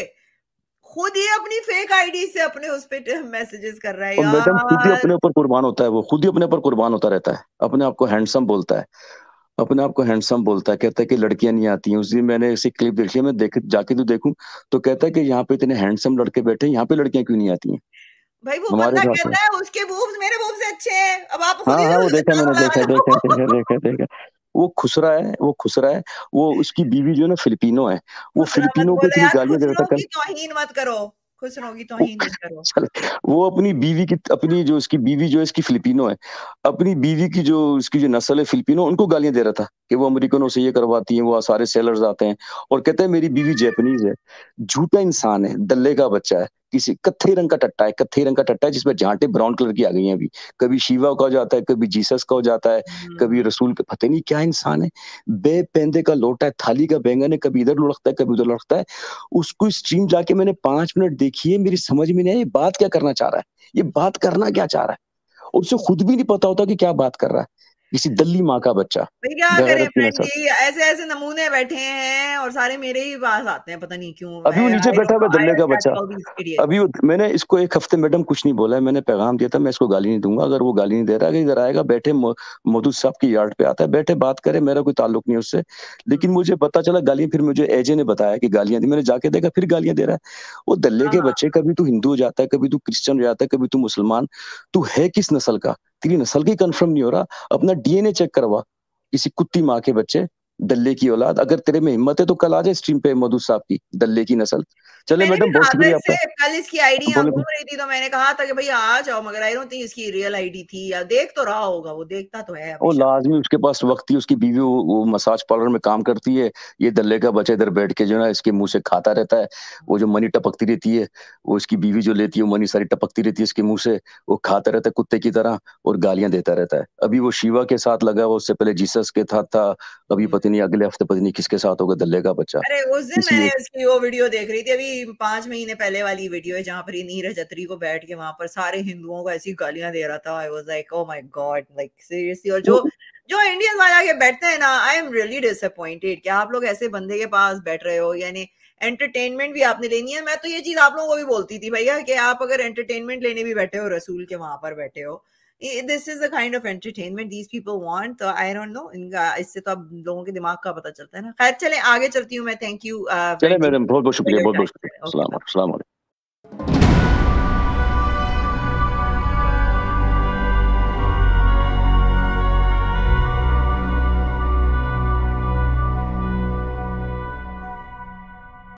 खुद ही अपनी फेक आईडी से अपने उस पे मैसेजेस कर रहा है और मैडम खुद ही यार। अपने ऊपर कुर्बान होता है, वो खुद ही अपने ऊपर कुर्बान होता रहता है, अपने आप को हैंडसम बोलता है, अपने आप को हैंडसम बोलता है, कहता है कि लड़कियां नहीं आती हैं। उस दिन मैंने ऐसी क्लिप देखी है, मैं देख जाके तो देखूं, तो कहता है कि यहाँ पे इतने हैंडसम लड़के बैठे हैं, यहाँ पे लड़कियां क्यों नहीं आती हैं भाई वो हमारे बंदा साथ में। कहता है उसके बूब्स मेरे बूब्स से अच्छे हैं, अब आप हाँ खुद ही हाँ, वो देखा मैंने, लगा देखा देखा देखा लो। देखा देखा। वो खुसरा है, वो खुसरा है। वो उसकी बीवी जो है ना फिलिपिनो है, वो खुसरा मत फिलिपिनो को बोलो इतनी यार, गालियां दे रहा खुसरों था कल। की तौहीन मत करो, खुसरों की वो तौहीन मत करो। चल, वो अपनी बीवी की, अपनी जो इसकी बीवी जो है इसकी फिलिपिनो है, अपनी बीवी की जो इसकी जो नस्ल है फिलिपिनो, उनको गालियां दे रहा था कि कि वो अमेरिकनों से ये करवाती हैं, वो सारे सेलर्स आते हैं और कहते हैं मेरी बीवी जैपनीज है। झूठा इंसान है, दल्ले का बच्चा है, किसी कत्थे रंग का टट्टा है, कत्थे रंग का टट्टा है जिसमें झांटे ब्राउन कलर की आ गई हैं अभी। कभी शिवा का हो जाता है, कभी जीसस का हो जाता है, कभी रसूल का, पता नहीं क्या इंसान है। बेपेंदे का लोटा है, थाली का बैंगन है, कभी इधर लुढ़कता है, कभी उधर लुढ़कता है। उसको स्ट्रीम जाके मैंने पांच मिनट देखी है, मेरी समझ में नहीं आया ये बात क्या करना चाह रहा है, ये बात करना क्या चाह रहा है, और उसे खुद भी नहीं पता होता कि क्या बात कर रहा है। किसी दल्ली माँ का बच्चा, भाई क्या करें बेगैरत की फ्रेंड नस्ल। जी, ऐसे ऐसे नमूने बैठे हैं और सारे मेरे ही पास आते हैं, पता नहीं क्यों। अभी वो नीचे I बैठा don't हुआ know, I दल्ले का don't बच्चा। catch all these idiots. अभी वो, मैंने इसको एक हफ्ते मैडम कुछ नहीं बोला है, मैंने पैगाम दिया था मैं इसको गाली नहीं दूंगा। अगर वो गाली नहीं दे रहा है, इधर आएगा, बैठे मधु साहब की यार्ड पे आता है, बैठे बात करे, मेरा कोई ताल्लुक नहीं उससे। लेकिन मुझे पता चला गालियां, फिर मुझे एजे ने बताया कि गालियां दी, मैंने जाके देखा फिर गालियां दे रहा है वो दल्ले के बच्चे। कभी तू हिंदू हो जाता है, कभी तू क्रिश्चियन हो जाता है, कभी तू मुसलमान, तू है किस नस्ल का? तेरी नस्ल की कंफर्म नहीं हो रहा, अपना डीएनए चेक करवा। किसी कुत्ती माँ के बच्चे, दल्ले की औलाद। अगर तेरे में हिम्मत है तो कल आ जाए स्ट्रीम पे मधु साहब की, दल्ले की नस्ल। चले मैंने भी मैडम, बहुत कहा था शुक्रिया इससे, आपका। कल इसकी आईडी यहाँ बोले घूम रही थी तो मैंने कहा था कि भाई आ जाओ, मगर आई डोंट थिंक इसकी रियल आईडी थी, या देख तो रहा होगा, वो देखता तो है वो हमेशा। लाजमी उसके पास वक्त थी, उसकी बीवी वो, वो मसाज पार्लर में काम करती है, ये दल्ले का बच्चा इधर बैठ के जो है इसके मुंह से खाता रहता है। वो जो मनी टपकती रहती है, वो इसकी बीवी जो लेती है, वो मनी सारी टपकती रहती है इसके मुंह से, वो खाता रहता है कुत्ते की तरह और गालियां देता रहता है। अभी वो शिवा के साथ लगा हुआ, उससे पहले जीसस के साथ था, अभी पता नहीं अगले हफ्ते पता नहीं किसके साथ होगा दल्ले का बच्चा। अरे उस दिन किसी मैंने एक उसकी वो वीडियो देख रही थी, अभी पांच महीने पहले वाली वीडियो है, जहाँ पर ये नीरज अत्री को बैठ के वहां पर सारे हिंदुओं को ऐसी गालियां दे रहा था। I was like oh my God, like seriously. और जो जो इंडियंस वाले आके बैठते हैं ना, आई एम रियली डिसअपॉइंटेड कि आप लोग ऐसे बंदे के पास बैठ रहे हो। यानी एंटरटेनमेंट भी आपने लेनी है। मैं तो ये चीज आप लोगों को भी बोलती थी भैया कि आप अगर एंटरटेनमेंट लेने भी बैठे हो, रसूल के वहां पर बैठे हो, this is the kind of entertainment these people want. तो आई डोंट नो, इनका इससे तो अब लोगों के दिमाग का पता चलता है ना। खैर चले आगे चलती हूँ मैं। थैंक यू चले मैडम, बहुत बहुत शुक्रिया, बहुत बहुत शुक्रिया। ओके। अस्सलाम वालेकुम।